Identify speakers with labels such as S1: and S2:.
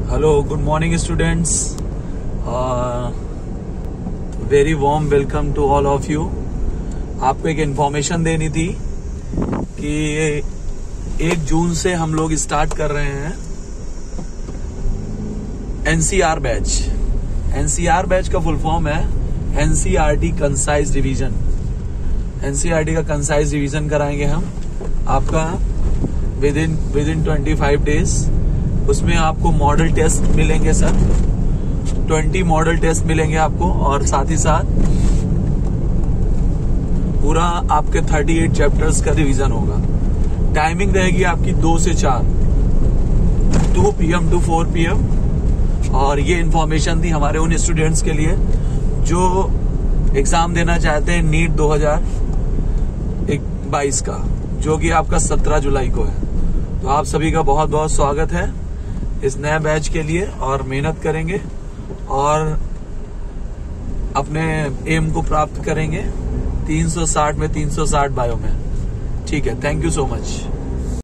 S1: Hello, good morning students. Very warm welcome to all of you. आपको एक information देनी थी कि 1 जून से हम लोग स्टार्ट कर रहे हैं एनसीआर बैच। एनसीआर बैच का फुल फॉर्म है एनसीईआरटी कंसाइज रिवीजन। एनसीईआरटी का कंसाइज रिवीजन कराएंगे हम आपका विद इन 25 डेज। उसमें आपको मॉडल टेस्ट मिलेंगे सर, 20 मॉडल टेस्ट मिलेंगे आपको, और साथ ही साथ पूरा आपके 38 चैप्टर्स का रिवीजन होगा। टाइमिंग रहेगी आपकी 2 से 4, 2 PM टू 4 PM। और ये इन्फॉर्मेशन थी हमारे उन स्टूडेंट्स के लिए जो एग्जाम देना चाहते हैं नीट 2022 का, जो कि आपका 17 जुलाई को है। तो आप सभी का बहुत बहुत स्वागत है इस नए बैच के लिए, और मेहनत करेंगे और अपने एम को प्राप्त करेंगे 360 में 360 बायो में। ठीक है, थैंक यू सो मच।